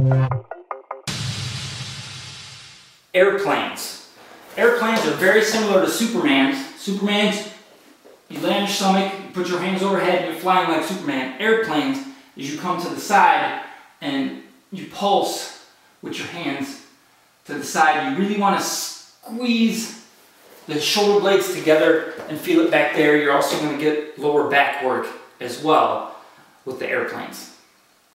Airplanes. Airplanes are very similar to Superman's. Superman's, you lay on your stomach, you put your hands overhead, and you're flying like Superman. Airplanes is you come to the side and you pulse with your hands to the side. You really want to squeeze the shoulder blades together and feel it back there. You're also going to get lower back work as well with the airplanes.